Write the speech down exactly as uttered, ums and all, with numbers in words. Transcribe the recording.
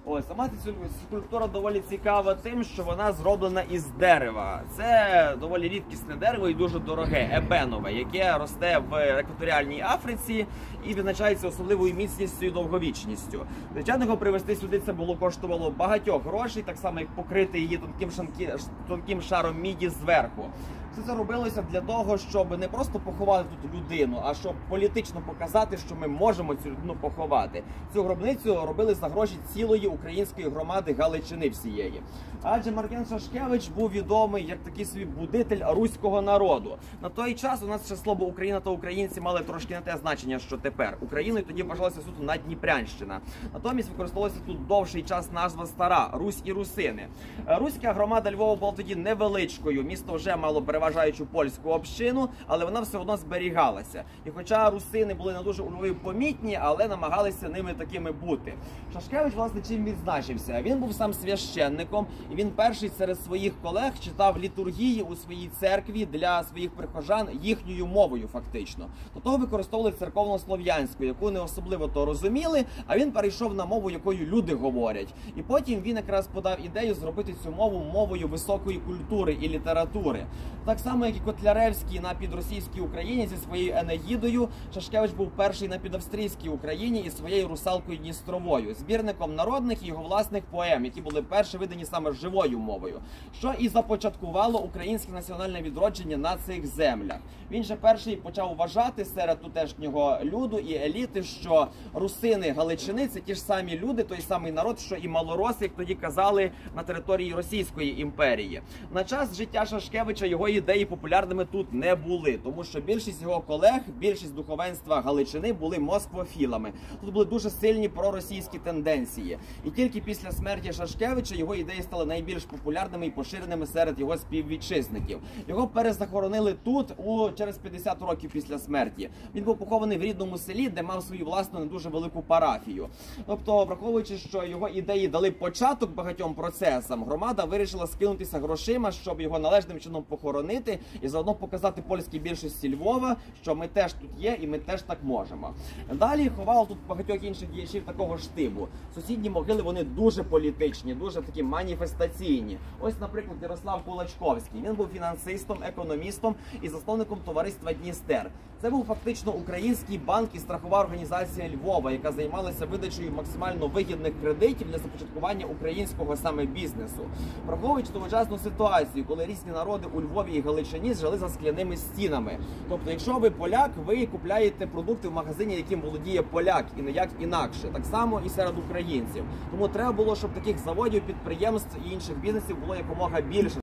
Ось, сама ця скульптура доволі цікава тим, що вона зроблена із дерева. Це доволі рідкісне дерево і дуже дороге, ебенове, яке росте в екваторіальній Африці і відзначається особливою міцністю і довговічністю. Звичайно, його привезти сюди це було коштувало багатьох грошей, так само як покрити її тонким, шанки, тонким шаром міді зверху. Все це робилося для того, щоб не просто поховати тут людину, а щоб політично показати, що ми можемо цю людину поховати. Цю гробницю робили за гроші цілої української громади Галичини всієї. Адже Маркіян Шашкевич був відомий як такий собі будитель руського народу. На той час у нас ще слово Україна та українці мали трошки не те значення, що тепер. Україною тоді вважалася суто Надніпрянщина. Натомість використовувалася тут довший час назва стара – Русь і русини. Руська громада Львова була тоді невеличкою, місто вже мало переважаючу польську общину, але вона все одно зберігалася. І хоча русини були не дуже у Львові помітні, але намагалися ними такими бути. Шашкевич, власне, чим відзначився? Він був сам священником, і він перший серед своїх колег читав літургії у своїй церкві для своїх прихожан їхньою мовою, фактично. До того використовували церковно-слов'янську, яку не особливо то розуміли, а він перейшов на мову, якою люди говорять. І потім він якраз подав ідею зробити цю мову мовою високої культури і літератури. Так само, як і Котляревський на підросійській Україні зі своєю Енеїдою, Шашкевич був перший на підавстрійській Україні із своєю Русалкою Дністровою, збірником народних і його власних поем, які були перші видані саме живою мовою, що і започаткувало українське національне відродження на цих землях. Він же перший почав вважати серед тутешнього люду і еліти, що русини Галичини – це ті ж самі люди, той самий народ, що і малороси, як тоді казали, на території Російської імперії. На час життя Шашкевича його ідеї популярними тут не були, тому що більшість його колег, більшість духовенства Галичини були москвофілами. Тут були дуже сильні проросійські тенденції. І тільки після смерті Шашкевича його ідеї стали найбільш популярними і поширеними серед його співвітчизників. Його перезахоронили тут у через п'ятдесят років після смерті. Він був похований в рідному селі, де мав свою власну не дуже велику парафію. Тобто, враховуючи, що його ідеї дали початок багатьом процесам, громада вирішила скинутися грошима, щоб його належним чином похоронити і заодно показати польській більшості Львова, що ми теж тут є і ми теж так можемо. Далі ховало тут багатьох інших діячів такого ж типу. Сусідні могили, вони дуже політичні, дуже такі маніфестаційні. Ось, наприклад, Ярослав Кулачковський. Він був фінансистом, економістом і засновником товариства Дністер. Це був фактично український банк і страхова організація Львова, яка займалася видачею максимально вигідних кредитів для започаткування українського саме бізнесу. Враховуючи тогочасну ситуацію, коли різні народи у Львові і Галичині жили за скляними стінами. Тобто, якщо ви поляк, ви купляєте продукти в магазині, яким володіє поляк, і ніяк інакше. Так само і серед українців. Тому треба було, щоб таких заводів, підприємств і інших бізнесів було якомога більше.